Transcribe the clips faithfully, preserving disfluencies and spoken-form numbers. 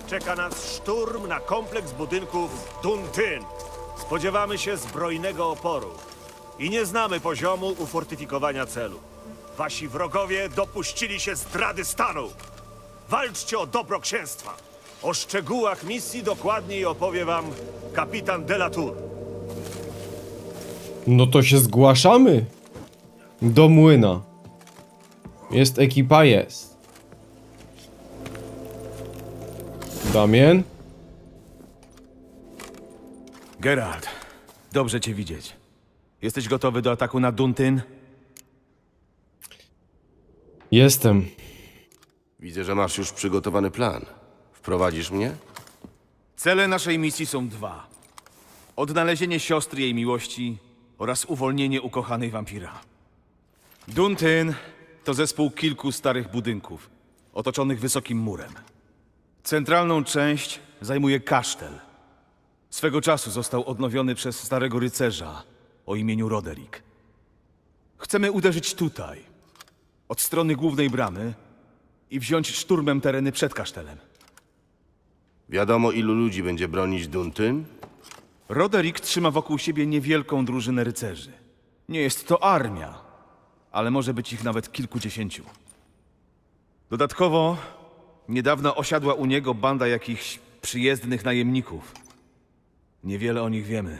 czeka nas szturm na kompleks budynków Dun-Tyn. Spodziewamy się zbrojnego oporu i nie znamy poziomu ufortyfikowania celu. Wasi wrogowie dopuścili się zdrady stanu. Walczcie o dobro księstwa. O szczegółach misji dokładniej opowie wam kapitan de la Tour. No to się zgłaszamy do młyna. Jest ekipa, jest. Damien? Geralt, dobrze cię widzieć. Jesteś gotowy do ataku na Dun-Tyn? Jestem. Widzę, że masz już przygotowany plan. Wprowadzisz mnie? Cele naszej misji są dwa. Odnalezienie siostry jej miłości oraz uwolnienie ukochanej wampira. Dun-Tyn to zespół kilku starych budynków, otoczonych wysokim murem. Centralną część zajmuje kasztel. Swego czasu został odnowiony przez starego rycerza o imieniu Roderick. Chcemy uderzyć tutaj, od strony głównej bramy i wziąć szturmem tereny przed kasztelem. Wiadomo, ilu ludzi będzie bronić Dun-Tyn? Roderick trzyma wokół siebie niewielką drużynę rycerzy. Nie jest to armia, ale może być ich nawet kilkudziesięciu. Dodatkowo niedawno osiadła u niego banda jakichś przyjezdnych najemników. Niewiele o nich wiemy.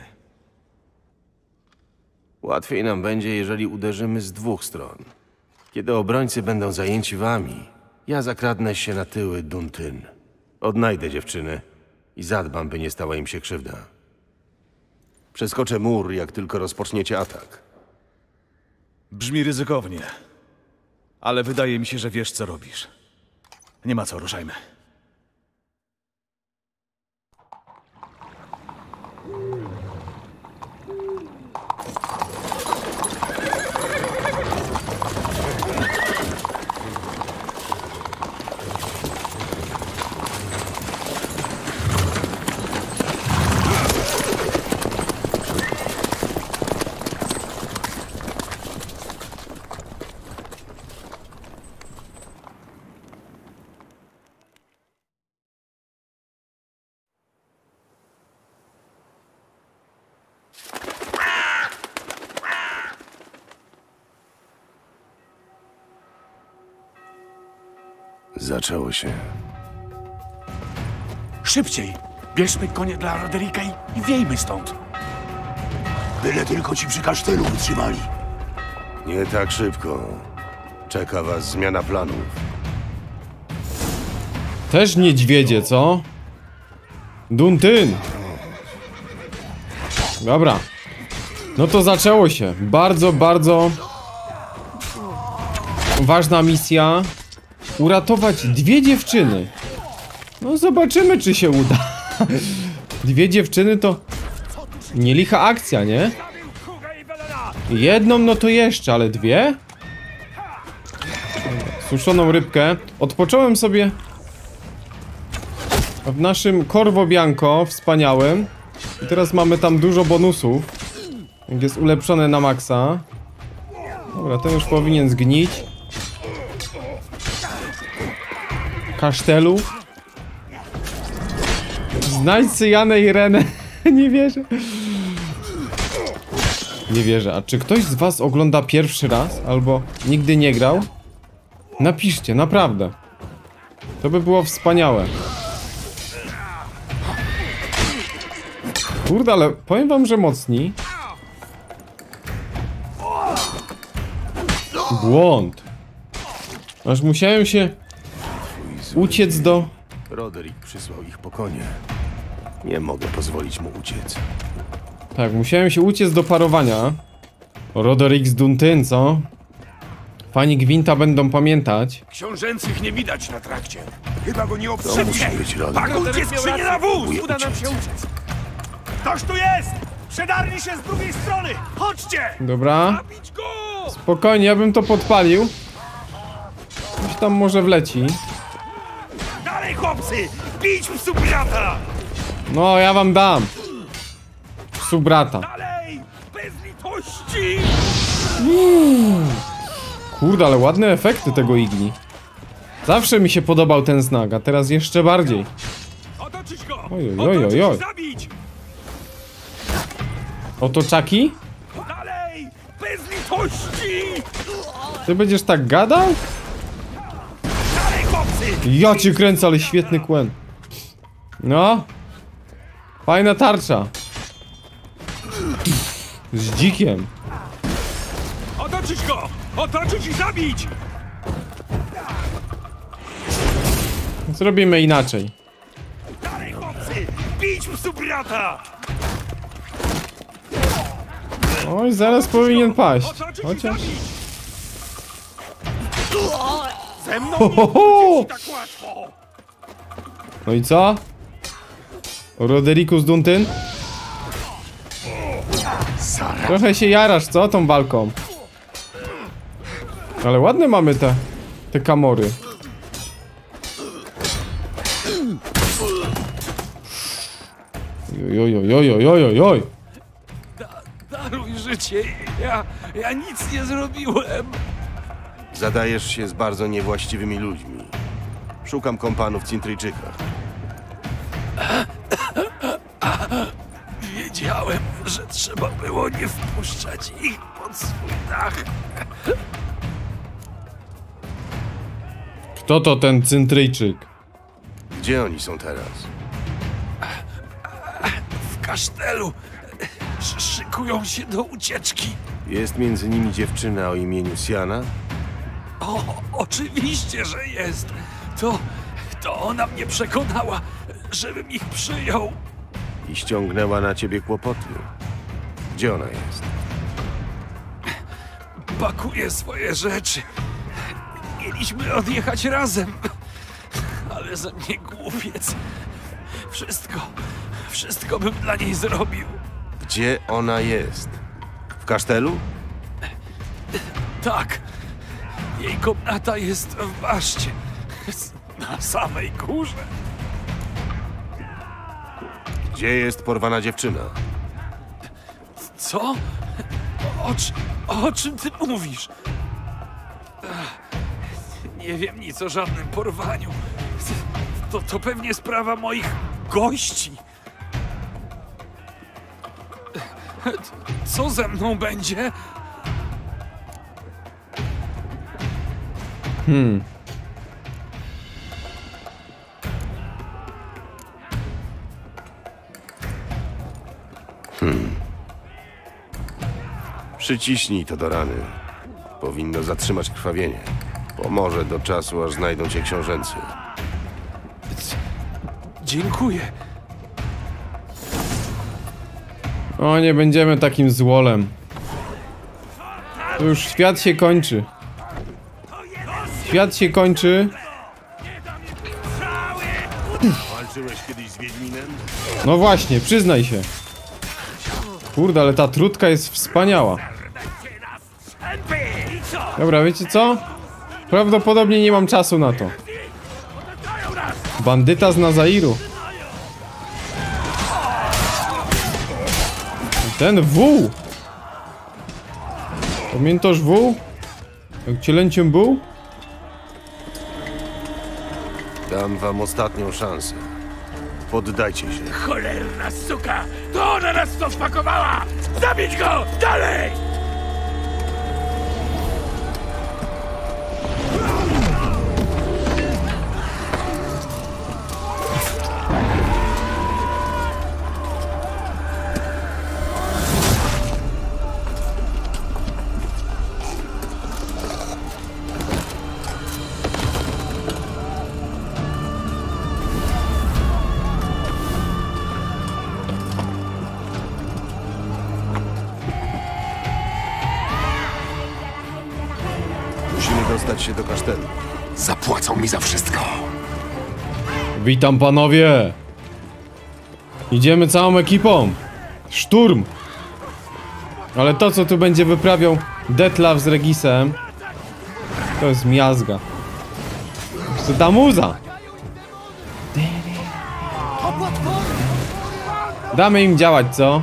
Łatwiej nam będzie, jeżeli uderzymy z dwóch stron. Kiedy obrońcy będą zajęci wami, ja zakradnę się na tyły Dun-Tyn. Odnajdę dziewczyny i zadbam, by nie stała im się krzywda. Przeskoczę mur, jak tylko rozpoczniecie atak. Brzmi ryzykownie, ale wydaje mi się, że wiesz, co robisz. Nie ma co, ruszajmy. Zaczęło się. Szybciej! Bierzmy konie dla Rodericka i, i wiejmy stąd. Byle tylko ci przy kasztelu wytrzymali. Nie tak szybko. Czeka was zmiana planów. Też niedźwiedzie, co? Dun-Tyn. Dobra. No to zaczęło się. Bardzo, bardzo ważna misja. Uratować dwie dziewczyny. No zobaczymy, czy się uda. Dwie dziewczyny to nie licha akcja, nie? Jedną no to jeszcze, ale dwie? Suszoną rybkę. Odpocząłem sobie w naszym Corvo Bianco wspaniałym. I teraz mamy tam dużo bonusów. Jak jest ulepszone na maksa. Dobra, ten już powinien zgnić. Kasztelu. Znajdź Syjanę i Renę. Nie wierzę. Nie wierzę. A czy ktoś z was ogląda pierwszy raz? Albo nigdy nie grał? Napiszcie, naprawdę. To by było wspaniałe. Kurde, ale powiem wam, że mocni. Błąd. Aż musiałem się uciec do... Roderick przysłał ich po konie. Nie mogę pozwolić mu uciec. Tak, musiałem się uciec do parowania. Roderick z Dun-Tyn, co? Fani Gwinta będą pamiętać. Książęcych nie widać na trakcie. Chyba go nie To obstrzymie. musi być Roderick. Pakujcie skrzynię na wóz! Próbuję Uda nam uciec. się uciec. Ktoś tu jest! Przedarli się z drugiej strony! Chodźcie! Dobra. Zabić go! Spokojnie, ja bym to podpalił. Coś tam może wleci. Dalej, chłopcy! Bić psu brata! No, ja wam dam. Psu brata. Dalej! Bez litości! Kurde, ale ładne efekty tego igni. Zawsze mi się podobał ten znak, a teraz jeszcze bardziej. Oj, oj, oj, oj. Zabić! Otoczaki? Dalej! Bez litości! Ty będziesz tak gadał? Dalej, chłopcy! Ja cię kręcę, ale świetny kłen. No. Fajna tarcza. Z dzikiem. Otoczyć go! Otoczyć i zabić! Zrobimy inaczej. Dalej, chłopcy! Bić psu brata! Oj, zaraz powinien paść. Otoczyć i Chociaż... zabić! Ze mną Ho, nie ho, ho! pójdzie ci tak łatwo! No i co? Rodericus Duntyn? Trochę się jarasz, co? Tą walką. Ale ładne mamy te... te kamory. Jojojojojojojoj. Daruj życie! Ja... ja nic nie zrobiłem! Zadajesz się z bardzo niewłaściwymi ludźmi. Szukam kompanów w Cintryjczykach. Wiedziałem, że trzeba było nie wpuszczać ich pod swój dach. Kto to ten Cyntryjczyk? Gdzie oni są teraz? W kasztelu sz szykują się do ucieczki. Jest między nimi dziewczyna o imieniu Siana? O, oczywiście, że jest. To, to ona mnie przekonała, żebym ich przyjął. I ściągnęła na ciebie kłopoty. Gdzie ona jest? Pakuje swoje rzeczy. Mieliśmy odjechać razem, ale ze mnie głupiec. Wszystko, wszystko bym dla niej zrobił. Gdzie ona jest? W kasztelu? Tak, jej komnata jest w baszcie, na samej górze. Gdzie jest porwana dziewczyna? Co? O, czy, o czym ty mówisz? Ach, nie wiem nic o żadnym porwaniu. To, to pewnie sprawa moich gości. Co ze mną będzie? Hmm. Przyciśnij to do rany. Powinno zatrzymać krwawienie. Pomoże do czasu, aż znajdą cię książęcy. Dziękuję. O, nie będziemy takim złolem. To już świat się kończy. Świat się kończy. Walczyłeś kiedyś z Wiedźminem? No właśnie, przyznaj się. Kurde, ale ta trudka jest wspaniała. Dobra, wiecie co? Prawdopodobnie nie mam czasu na to. Bandyta z Nazairu. Ten wół. Pamiętasz wół? Jak cielęciem był? Dam wam ostatnią szansę. Poddajcie się. Cholerna suka! To ona nas to spakowała! Zabić go! Dalej! Musimy dostać się do kasztelu. Zapłacą mi za wszystko. Witam panowie. Idziemy całą ekipą. Szturm. Ale to, co tu będzie wyprawiał Detlaf z Regisem, to jest miazga. To ta muza. Damy im działać, co?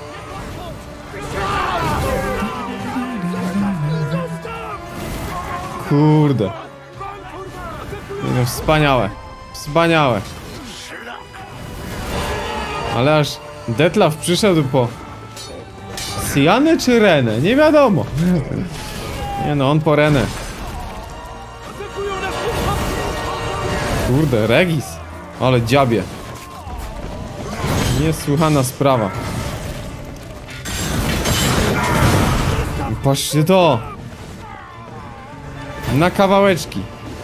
Kurde. Nie no, wspaniałe. Wspaniałe. Ale aż Detlaf przyszedł po Sianę czy Renę? Nie wiadomo. Nie no, on po Renę. Kurde, Regis. Ale dziabie. Niesłychana sprawa. Patrzcie to. Na kawałeczki.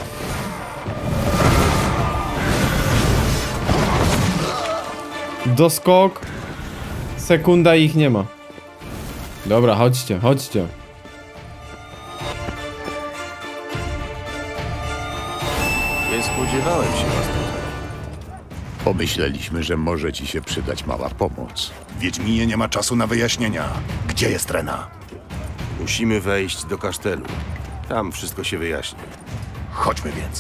Doskok. Sekunda i ich nie ma. Dobra, chodźcie, chodźcie. Nie spodziewałem się was tutaj. Pomyśleliśmy, że może ci się przydać mała pomoc. Wiedźminie nie ma czasu na wyjaśnienia. Gdzie jest Rena? Musimy wejść do kasztelu. Tam wszystko się wyjaśni. Chodźmy więc.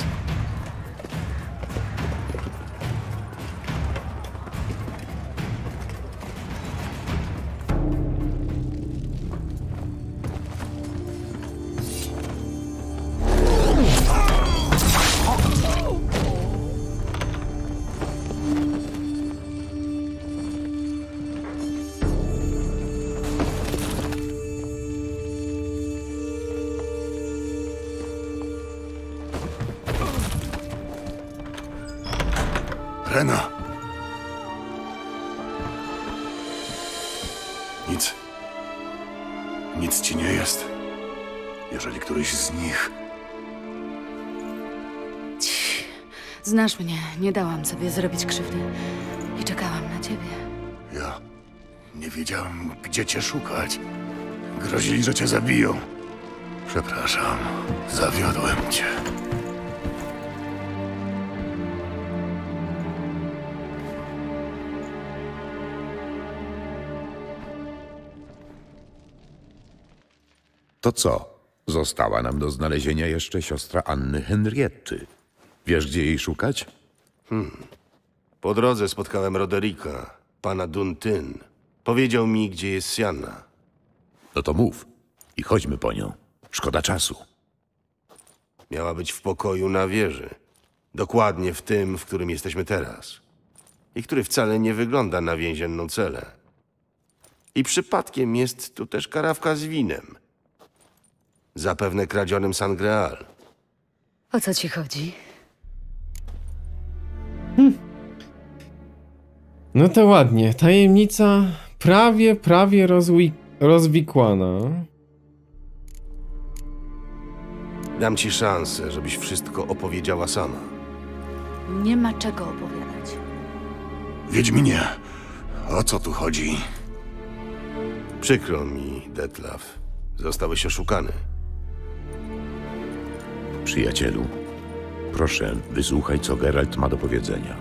Rena! Nic. Nic ci nie jest. Jeżeli któryś z nich... Znasz mnie, nie dałam sobie zrobić krzywdy i czekałam na ciebie. Ja nie wiedziałem, gdzie cię szukać. Grozili, że cię zabiją. Przepraszam, zawiodłem cię. To co? Została nam do znalezienia jeszcze siostra Anny Henrietty. Wiesz, gdzie jej szukać? Po drodze spotkałem Roderika, pana Duntyn. Powiedział mi, gdzie jest Sianna. No to mów i chodźmy po nią. Szkoda czasu. Miała być w pokoju na wieży. Dokładnie w tym, w którym jesteśmy teraz. I który wcale nie wygląda na więzienną celę. I przypadkiem jest tu też karawka z winem. Zapewne kradzionym Sangreal. O co ci chodzi? No to ładnie. Tajemnica prawie, prawie rozwi rozwikłana. Dam ci szansę, żebyś wszystko opowiedziała sama. Nie ma czego opowiadać. Wiedźminie, o co tu chodzi? Przykro mi, Detlaf. Zostałeś oszukany. Przyjacielu, proszę, wysłuchaj, co Geralt ma do powiedzenia.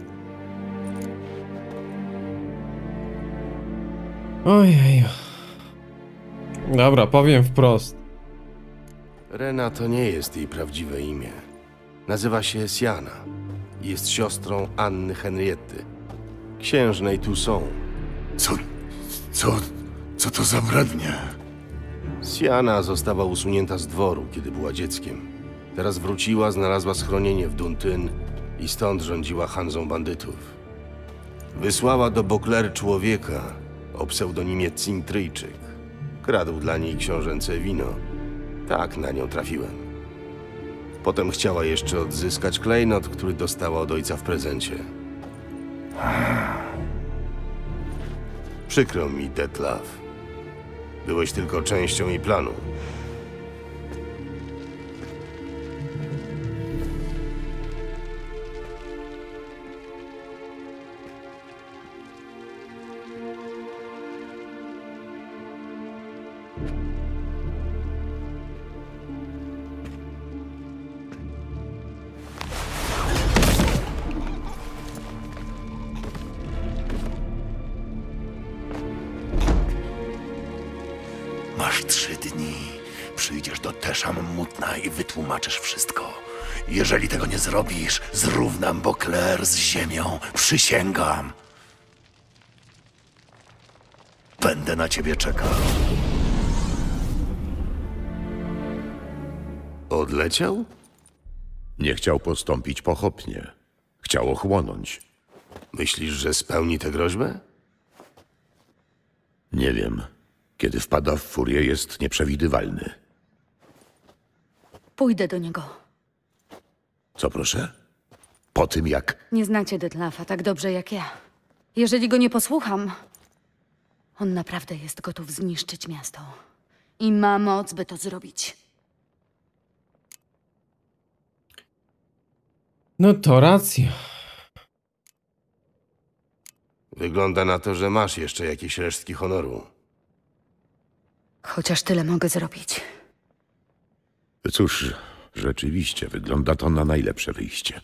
Ojej. Dobra, powiem wprost. Rena to nie jest jej prawdziwe imię. Nazywa się Siana. Jest siostrą Anny Henrietty, księżnej Toussaint. Co... co... co to za brednie? Siana została usunięta z dworu, kiedy była dzieckiem. Teraz wróciła, znalazła schronienie w Duntyn i stąd rządziła handlą bandytów. Wysłała do Beauclair człowieka o pseudonimie Cintryjczyk. Kradł dla niej książęce wino. Tak na nią trafiłem. Potem chciała jeszcze odzyskać klejnot, który dostała od ojca w prezencie. Przykro mi, Detlaf. Byłeś tylko częścią jej planu. Masz trzy dni. Przyjdziesz do Teszam Mutna i wytłumaczysz wszystko. Jeżeli tego nie zrobisz, zrównam Beauclair z ziemią. Przysięgam. Będę na ciebie czekał. Odleciał? Nie chciał postąpić pochopnie. Chciał ochłonąć. Myślisz, że spełni tę groźbę? Nie wiem. Kiedy wpada w furię, jest nieprzewidywalny. Pójdę do niego. Co proszę? Po tym jak... Nie znacie Detlafa tak dobrze jak ja. Jeżeli go nie posłucham, on naprawdę jest gotów zniszczyć miasto. I ma moc, by to zrobić. No to racja. Wygląda na to, że masz jeszcze jakieś resztki honoru. Chociaż tyle mogę zrobić. Cóż, rzeczywiście wygląda to na najlepsze wyjście.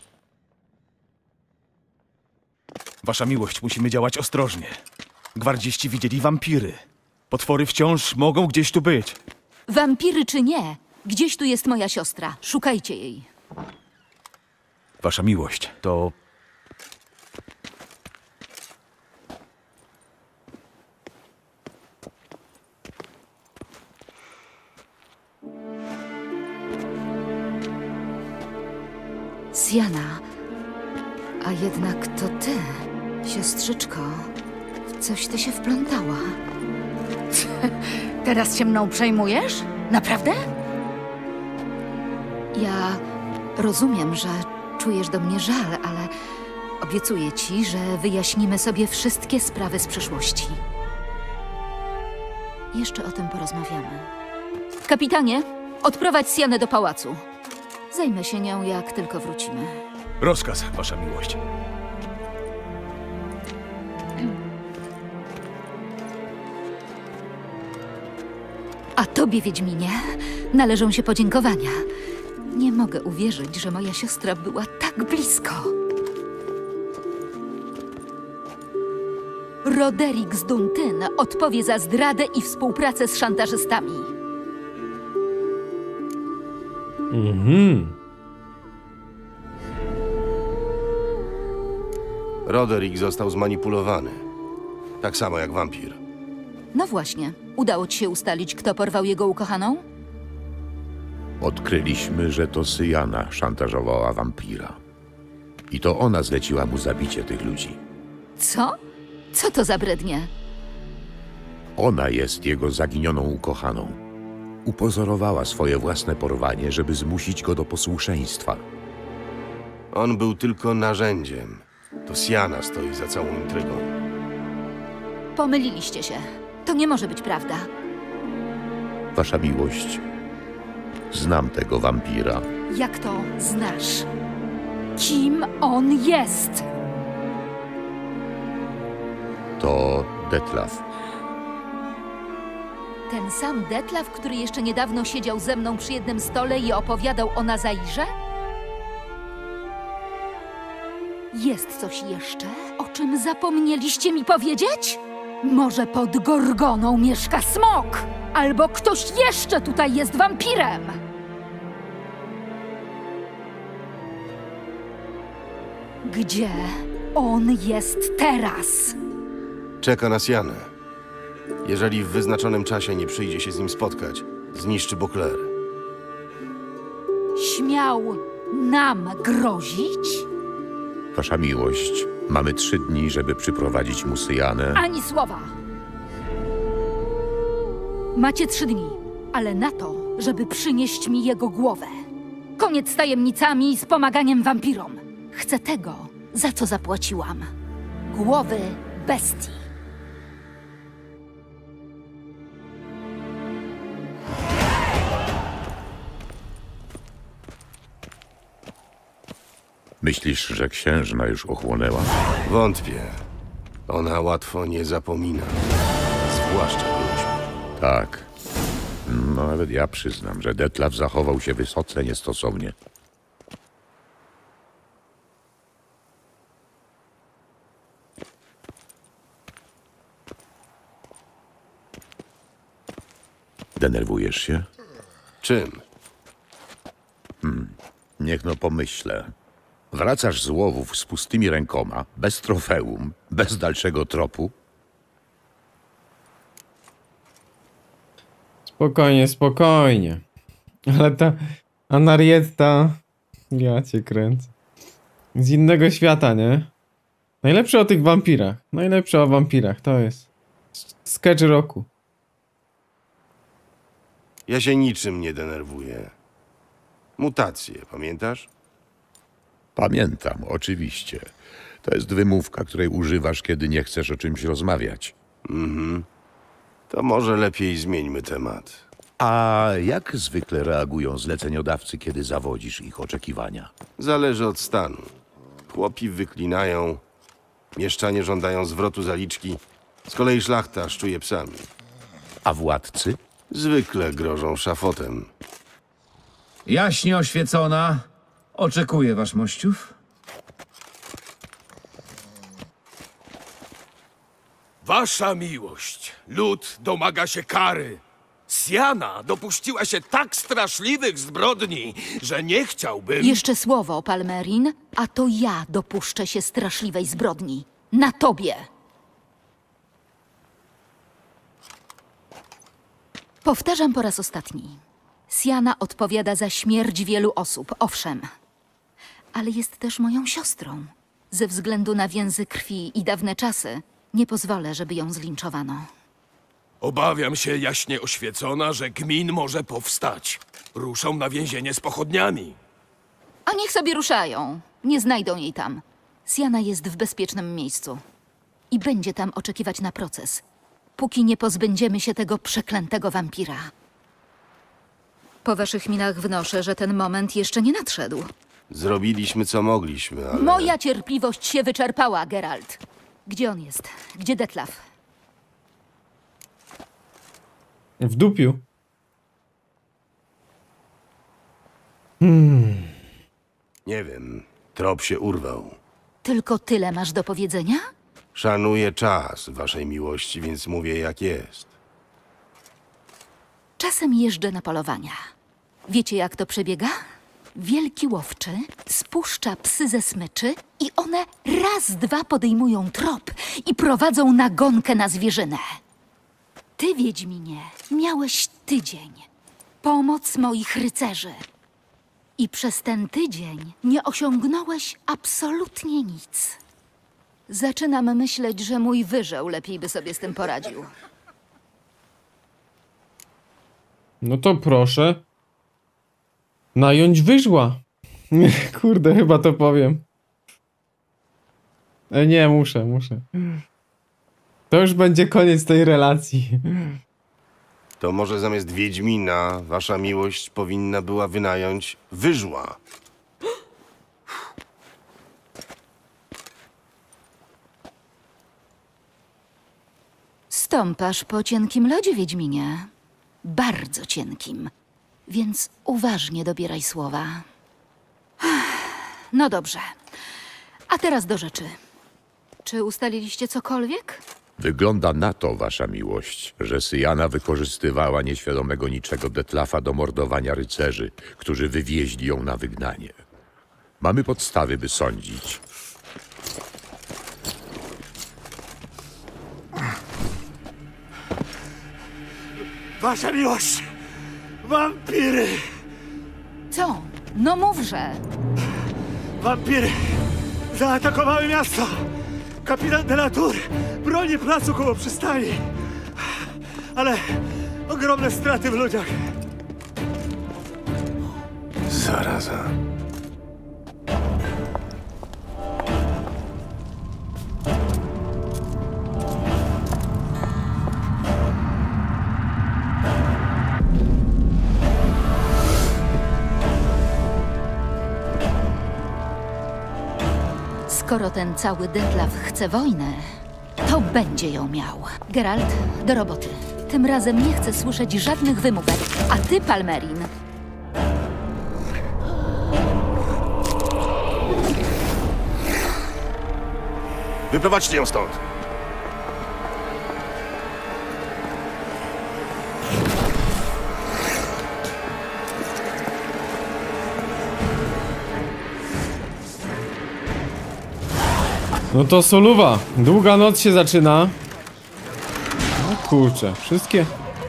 Wasza miłość, musimy działać ostrożnie. Gwardziści widzieli wampiry. Potwory wciąż mogą gdzieś tu być. Wampiry czy nie, gdzieś tu jest moja siostra. Szukajcie jej. Wasza miłość, to... Siana, a jednak to ty, siostrzyczko. W coś ty się wplątała. Teraz się mną przejmujesz? Naprawdę? Ja rozumiem, że czujesz do mnie żal, ale obiecuję ci, że wyjaśnimy sobie wszystkie sprawy z przeszłości. Jeszcze o tym porozmawiamy. Kapitanie, odprowadź Sianę do pałacu. Zajmę się nią, jak tylko wrócimy. Rozkaz, wasza miłość. A tobie, Wiedźminie, należą się podziękowania. Nie mogę uwierzyć, że moja siostra była tak blisko. Roderick z Duntyn odpowie za zdradę i współpracę z szantażystami. Mhm. Roderick został zmanipulowany. Tak samo jak wampir. No właśnie, udało ci się ustalić, kto porwał jego ukochaną? Odkryliśmy, że to Syjana szantażowała wampira. I to ona zleciła mu zabicie tych ludzi. Co? Co to za brednie? Ona jest jego zaginioną ukochaną. Upozorowała swoje własne porwanie, żeby zmusić go do posłuszeństwa. On był tylko narzędziem. To Siana stoi za całą intrygą. Pomyliliście się. To nie może być prawda. Wasza miłość, znam tego wampira. Jak to znasz? Kim on jest? To Detlaf. Ten sam Detlaf, który jeszcze niedawno siedział ze mną przy jednym stole i opowiadał o Nazairze? Jest coś jeszcze, o czym zapomnieliście mi powiedzieć? Może pod Gorgoną mieszka smok? Albo ktoś jeszcze tutaj jest wampirem? Gdzie on jest teraz? Czeka na Sianę. Jeżeli w wyznaczonym czasie nie przyjdzie się z nim spotkać, zniszczy Beauclair. Śmiał nam grozić? Wasza miłość, mamy trzy dni, żeby przyprowadzić mu Syjanę. Ani słowa! Macie trzy dni, ale na to, żeby przynieść mi jego głowę. Koniec z tajemnicami i z pomaganiem wampirom. Chcę tego, za co zapłaciłam. Głowy bestii. Myślisz, że księżna już ochłonęła? Wątpię. Ona łatwo nie zapomina. Zwłaszcza ludźmi. Tak. No nawet ja przyznam, że Detlaf zachował się wysoce niestosownie. Denerwujesz się? Czym? Niech no pomyślę. Wracasz z łowów z pustymi rękoma, bez trofeum, bez dalszego tropu. Spokojnie, spokojnie. Ale ta Anarietta... Ja cię kręcę. Z innego świata, nie? Najlepsze o tych wampirach. Najlepsze o wampirach. To jest sketch roku. Ja się niczym nie denerwuję. Mutacje, pamiętasz? Pamiętam, oczywiście. To jest wymówka, której używasz, kiedy nie chcesz o czymś rozmawiać. Mhm. To może lepiej zmieńmy temat. A jak zwykle reagują zleceniodawcy, kiedy zawodzisz ich oczekiwania? Zależy od stanu. Chłopi wyklinają, mieszczanie żądają zwrotu zaliczki, z kolei szlachta szczuje psami. A władcy? Zwykle grożą szafotem. Jaśnie oświecona. Oczekuję wasz mościów. Wasza miłość, lud domaga się kary. Siana dopuściła się tak straszliwych zbrodni, że nie chciałbym... Jeszcze słowo, Palmerin, a to ja dopuszczę się straszliwej zbrodni. Na tobie! Powtarzam po raz ostatni. Siana odpowiada za śmierć wielu osób, owszem. Ale jest też moją siostrą. Ze względu na więzy krwi i dawne czasy nie pozwolę, żeby ją zlinczowano. Obawiam się, jaśnie oświecona, że gmin może powstać. Ruszą na więzienie z pochodniami. A niech sobie ruszają. Nie znajdą jej tam. Siana jest w bezpiecznym miejscu. I będzie tam oczekiwać na proces, póki nie pozbędziemy się tego przeklętego wampira. Po waszych minach wnoszę, że ten moment jeszcze nie nadszedł. Zrobiliśmy, co mogliśmy, ale... Moja cierpliwość się wyczerpała, Geralt. Gdzie on jest? Gdzie Detlaf? W dupiu. Hmm. Nie wiem. Trop się urwał. Tylko tyle masz do powiedzenia? Szanuję czas waszej miłości, więc mówię jak jest. Czasem jeżdżę na polowania. Wiecie, jak to przebiega? Wielki łowczy spuszcza psy ze smyczy i one raz, dwa podejmują trop i prowadzą nagonkę na zwierzynę. Ty, Wiedźminie, miałeś tydzień. Pomoc moich rycerzy. I przez ten tydzień nie osiągnąłeś absolutnie nic. Zaczynam myśleć, że mój wyżeł lepiej by sobie z tym poradził. No to proszę. Nająć wyżła. Kurde, chyba to powiem. E, nie, muszę, muszę. To już będzie koniec tej relacji. To może zamiast Wiedźmina wasza miłość powinna była wynająć wyżła. Stąpasz po cienkim lodzie, Wiedźminie. Bardzo cienkim. Więc uważnie dobieraj słowa. No dobrze. A teraz do rzeczy. Czy ustaliliście cokolwiek? Wygląda na to, wasza miłość, że Syjana wykorzystywała nieświadomego niczego Detlafa do mordowania rycerzy, którzy wywieźli ją na wygnanie. Mamy podstawy, by sądzić. Wasza miłość! Wampiry! Co? No mówże. Wampiry zaatakowały miasto! Kapitan de la Tour broni placu koło przystani. Ale ogromne straty w ludziach. Zaraza. Skoro ten cały Detlaf chce wojnę, to będzie ją miał. Geralt, do roboty. Tym razem nie chcę słyszeć żadnych wymówek. A ty, Palmerin... Wyprowadźcie ją stąd! No to soluwa. Długa noc się zaczyna. No kurczę, wszystkie...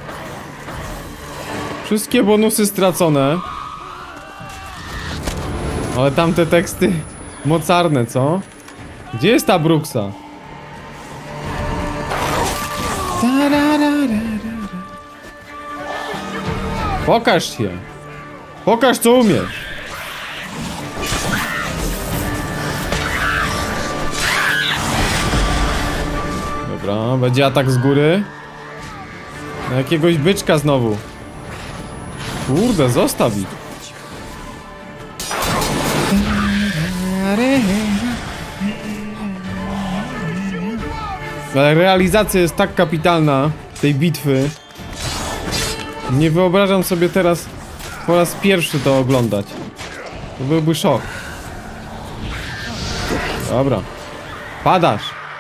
Wszystkie bonusy stracone. Ale tamte teksty mocarne, co? Gdzie jest ta Bruxa? Pokaż się. Pokaż, co umiesz. Dobra, będzie atak z góry. Na jakiegoś byczka znowu. Kurde, zostaw ich. Ale realizacja jest tak kapitalna tej bitwy. Nie wyobrażam sobie teraz po raz pierwszy to oglądać. To byłby szok. Dobra. Padasz.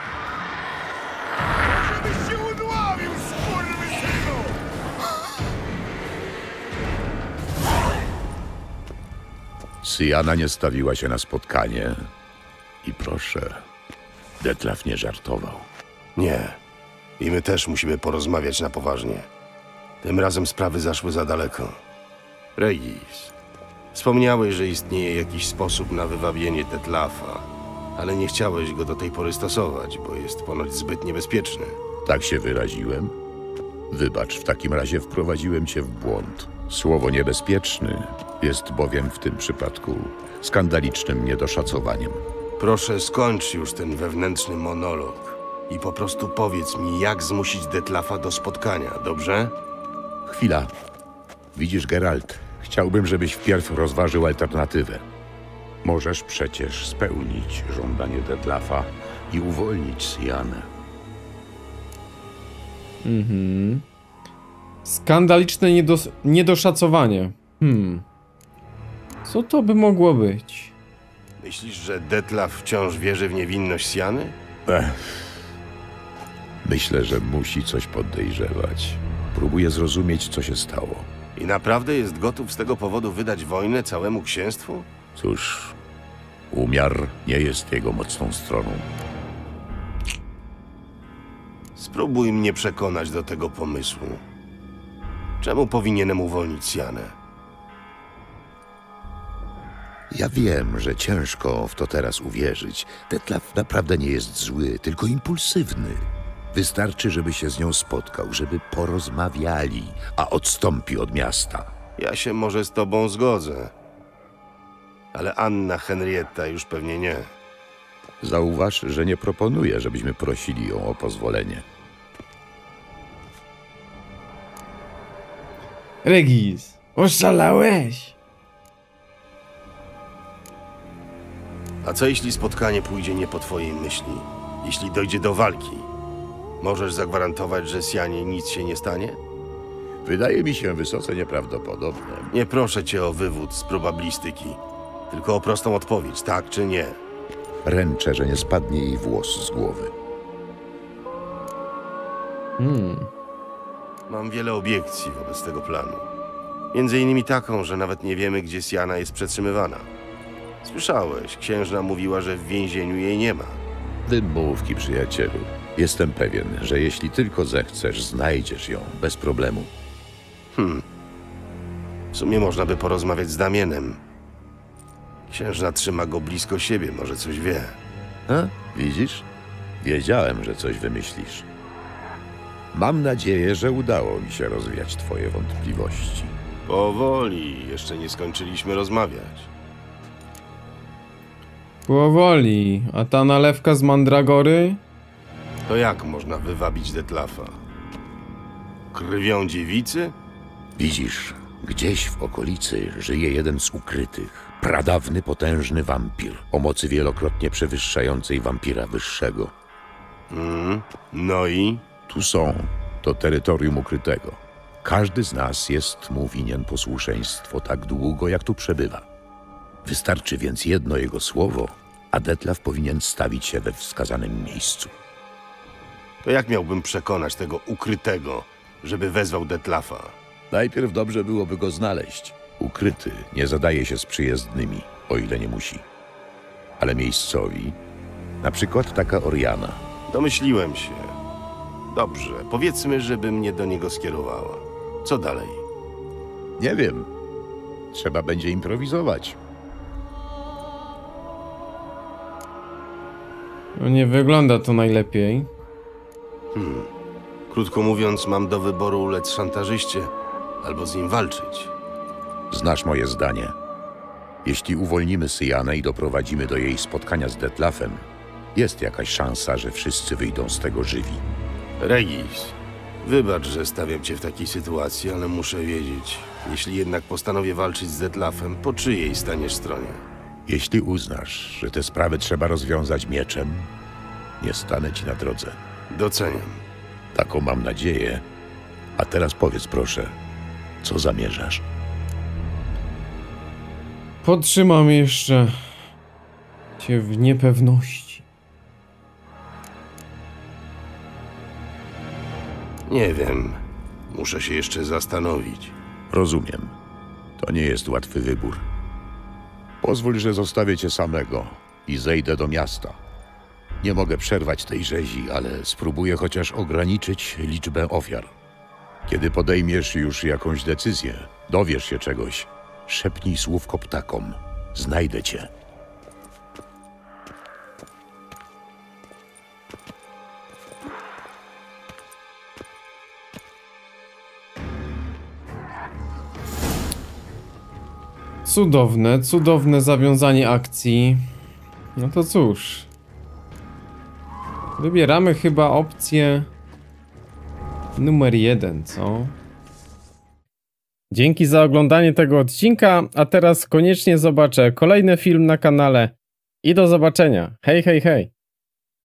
Syjana nie stawiła się na spotkanie. I proszę, Detlaf nie żartował. Nie. I my też musimy porozmawiać na poważnie. Tym razem sprawy zaszły za daleko. Regis, wspomniałeś, że istnieje jakiś sposób na wywabienie Detlafa, ale nie chciałeś go do tej pory stosować, bo jest ponoć zbyt niebezpieczny. Tak się wyraziłem? Wybacz, w takim razie wprowadziłem cię w błąd. Słowo niebezpieczny jest bowiem w tym przypadku skandalicznym niedoszacowaniem. Proszę, skończ już ten wewnętrzny monolog i po prostu powiedz mi, jak zmusić Detlafa do spotkania, dobrze? Chwila. Widzisz, Geralt, chciałbym, żebyś wpierw rozważył alternatywę. Możesz przecież spełnić żądanie Detlafa i uwolnić Syanę. Mhm. Skandaliczne niedos niedoszacowanie. Hmm. Co to by mogło być? Myślisz, że Detlaf wciąż wierzy w niewinność Syany? Ech. Myślę, że musi coś podejrzewać. Próbuję zrozumieć, co się stało. I naprawdę jest gotów z tego powodu wydać wojnę całemu księstwu? Cóż, umiar nie jest jego mocną stroną. Spróbuj mnie przekonać do tego pomysłu. Czemu powinienem uwolnić Syanę? Ja wiem, że ciężko w to teraz uwierzyć. Detlaf naprawdę nie jest zły, tylko impulsywny. Wystarczy, żeby się z nią spotkał, żeby porozmawiali, a odstąpi od miasta. Ja się może z tobą zgodzę. Ale Anna Henrietta już pewnie nie. Zauważ, że nie proponuję, żebyśmy prosili ją o pozwolenie. Regis, oszalałeś. A co jeśli spotkanie pójdzie nie po twojej myśli? Jeśli dojdzie do walki? Możesz zagwarantować, że Syanie nic się nie stanie? Wydaje mi się wysoce nieprawdopodobne. Nie proszę cię o wywód z probablistyki, tylko o prostą odpowiedź, tak czy nie. Ręczę, że nie spadnie jej włos z głowy. Hmm. Mam wiele obiekcji wobec tego planu. Między innymi taką, że nawet nie wiemy, gdzie Syana jest przetrzymywana. Słyszałeś, księżna mówiła, że w więzieniu jej nie ma. Wymówki, przyjacielu. Jestem pewien, że jeśli tylko zechcesz, znajdziesz ją bez problemu. Hmm. W sumie można by porozmawiać z Damienem. Księżna trzyma go blisko siebie, może coś wie. A? Widzisz? Wiedziałem, że coś wymyślisz. Mam nadzieję, że udało mi się rozwiać twoje wątpliwości. Powoli, jeszcze nie skończyliśmy rozmawiać. Powoli. A ta nalewka z mandragory? To jak można wywabić Detlafa? Krwią dziewicy? Widzisz, gdzieś w okolicy żyje jeden z ukrytych, pradawny, potężny wampir, o mocy wielokrotnie przewyższającej wampira wyższego. Mm, no i? Tu są, to terytorium ukrytego. Każdy z nas jest mu winien posłuszeństwo tak długo, jak tu przebywa. Wystarczy więc jedno jego słowo, a Detlaf powinien stawić się we wskazanym miejscu. To jak miałbym przekonać tego ukrytego, żeby wezwał Detlafa? Najpierw dobrze byłoby go znaleźć. Ukryty nie zadaje się z przyjezdnymi, o ile nie musi. Ale miejscowi, na przykład taka Oriana. Domyśliłem się. Dobrze, powiedzmy, żeby mnie do niego skierowała. Co dalej? Nie wiem. Trzeba będzie improwizować. No nie wygląda to najlepiej. Hmm. Krótko mówiąc, mam do wyboru ulec szantażyście albo z nim walczyć. Znasz moje zdanie. Jeśli uwolnimy Syanę i doprowadzimy do jej spotkania z Detlafem, jest jakaś szansa, że wszyscy wyjdą z tego żywi. Regis, wybacz, że stawiam cię w takiej sytuacji, ale muszę wiedzieć. Jeśli jednak postanowię walczyć z Detlafem, po czyjej staniesz stronie? Jeśli uznasz, że tę sprawę trzeba rozwiązać mieczem, nie stanę ci na drodze. Doceniam. Taką mam nadzieję. A teraz powiedz proszę, co zamierzasz? Podtrzymam jeszcze cię w niepewności. Nie wiem. Muszę się jeszcze zastanowić. Rozumiem. To nie jest łatwy wybór. Pozwól, że zostawię cię samego i zejdę do miasta. Nie mogę przerwać tej rzezi, ale spróbuję chociaż ograniczyć liczbę ofiar. Kiedy podejmiesz już jakąś decyzję, dowiesz się czegoś, szepnij słówko ptakom. Znajdę cię. Cudowne, cudowne zawiązanie akcji. No to cóż. Wybieramy chyba opcję numer jeden, co? Dzięki za oglądanie tego odcinka, a teraz koniecznie zobaczę kolejny film na kanale i do zobaczenia. Hej, hej, hej!